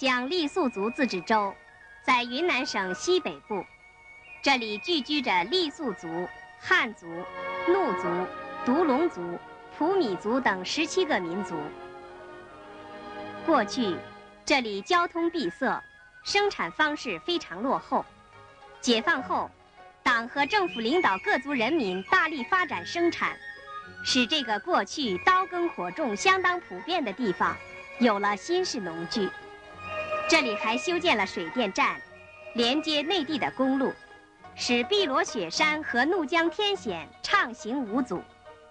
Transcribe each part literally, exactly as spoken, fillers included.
江傈僳族自治州，在云南省西北部，这里聚居着傈僳族、汉族、怒族、独龙族、普米族等十七个民族。过去，这里交通闭塞，生产方式非常落后。解放后，党和政府领导各族人民大力发展生产，使这个过去刀耕火种相当普遍的地方有了新式农具。这里还修建了水电站，连接内地的公路，使碧罗雪山和怒江天险畅行无阻。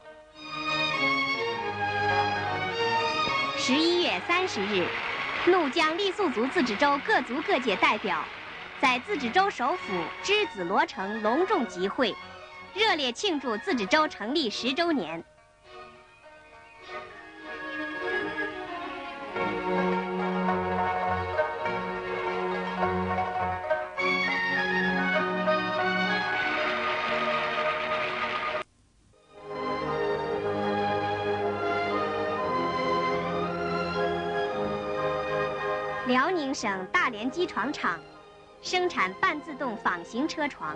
十一月三十日，怒江傈僳族自治州各族各界代表在自治州首府栀子罗城隆重集会，热烈庆祝自治州成立十周年。辽宁省大连机床厂生产半自动纺型车床。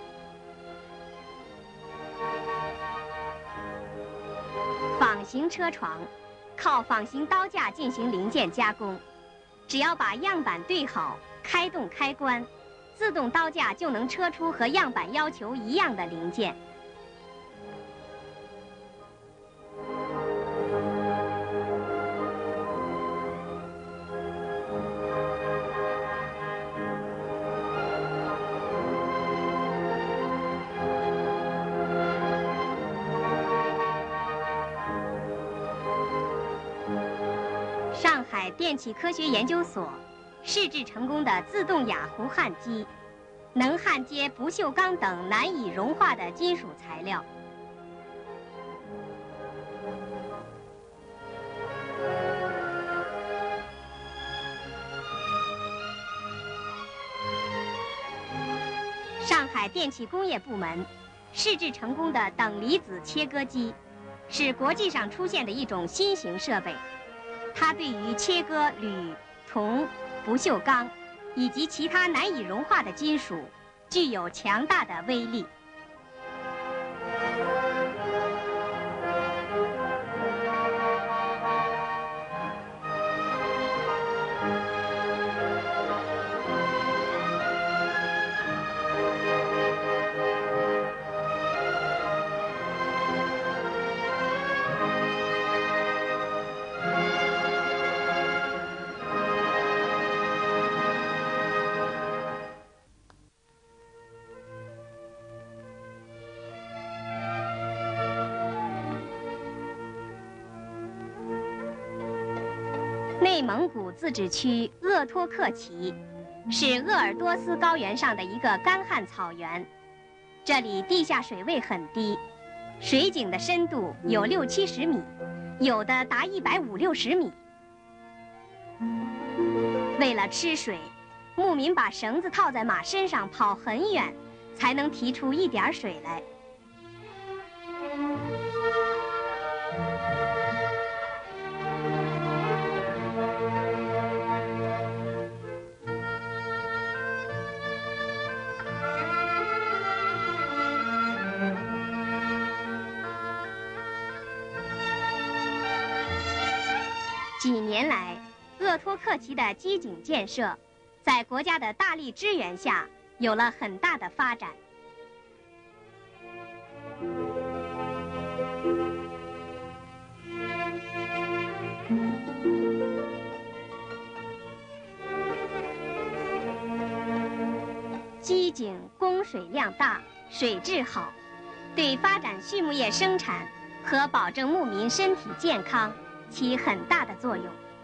纺型车床靠纺型刀架进行零件加工，只要把样板对好，开动开关，自动刀架就能车出和样板要求一样的零件。上海电气科学研究所试制成功的自动氩弧焊机，能焊接不锈钢等难以融化的金属材料。上海电气工业部门试制成功的等离子切割机，是国际上出现的一种新型设备。它对于切割铝、铜、不锈钢以及其他难以融化的金属具有强大的威力。内蒙古自治区鄂托克旗是鄂尔多斯高原上的一个干旱草原，这里地下水位很低，水井的深度有六七十米，有的达一百五六十米。为了吃水，牧民把绳子套在马身上跑很远，才能提出一点水来。几年来，鄂托克旗的机井建设，在国家的大力支援下，有了很大的发展。机井供水量大，水质好，对发展畜牧业生产和保证牧民身体健康起很大的作用。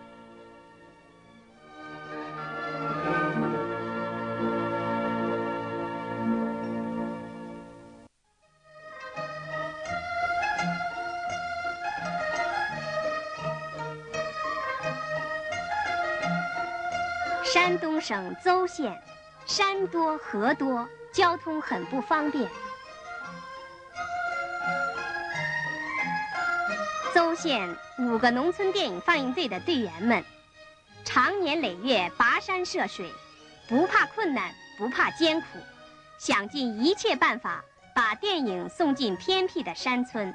山东省邹县山多河多，交通很不方便。邹县五个农村电影放映队的队员们， 长年累月跋山涉水，不怕困难，不怕艰苦，想尽一切办法把电影送进偏僻的山村。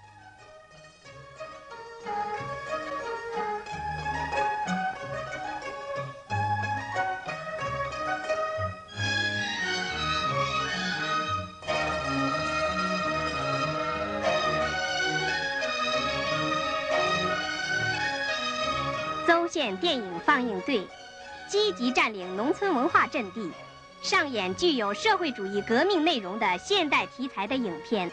邹县电影放映队积极占领农村文化阵地，上演具有社会主义革命内容的现代题材的影片。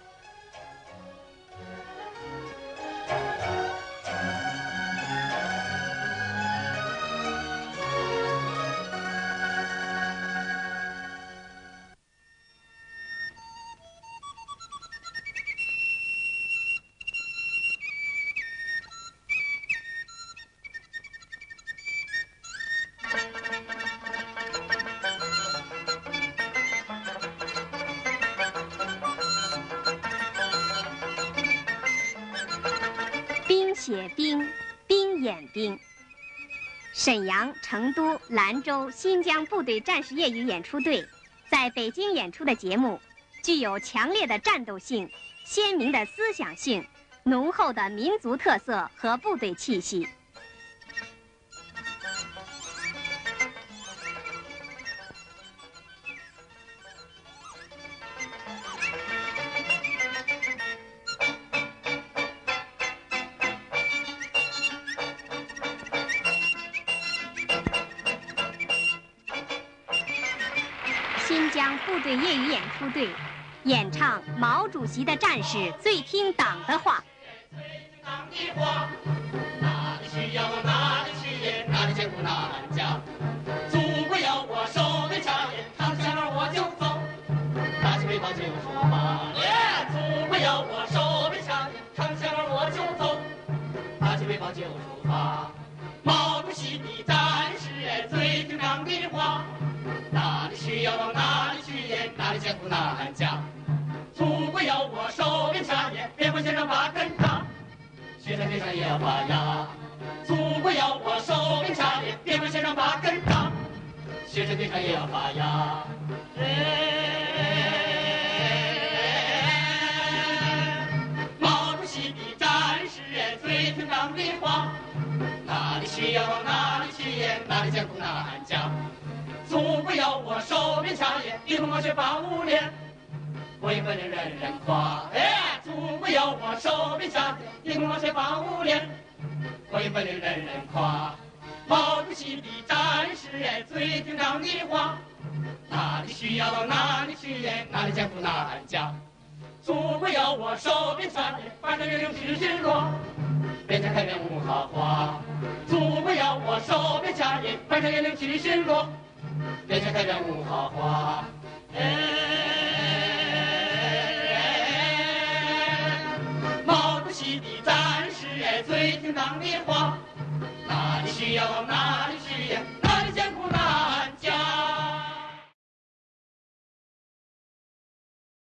写兵，兵演兵。沈阳、成都、兰州、新疆部队战士业余演出队在北京演出的节目，具有强烈的战斗性、鲜明的思想性、浓厚的民族特色和部队气息。新疆部队业余演出队演唱毛主席的战士最听党的话。哪里需要哪里去也，哪里艰苦哪里讲。祖国要我手边插眼，扛起枪儿我就走，拿起背包就出发。祖国要我手边插眼，扛起枪儿我就走，拿起背包就出发。毛主席的战士最听党的话。哪里需要往哪里去也，哪里艰苦难讲。祖国要我手边插眼，别管先生把根扎，雪山天上也要发芽。祖国要我手边插眼，别管先生把根扎，雪山天上也要发芽。毛主席的战士最听党的话，哪里需要往哪里去也，哪里艰苦难讲。祖国要我手边插眼，一同我学八五连，我一本领人人夸。哎，祖国要我手边插眼，一同我学八五连，我一本领人人夸。毛主席的战士最听党的话，哪里需要到哪里去也，哪里艰苦难讲。祖国要我手边插眼，反正人人是落，边疆开遍无好花。祖国要我手边插眼，反正人人是落，边疆开遍无好花。毛主席的战士最听党的话，哪里需要往哪里去也，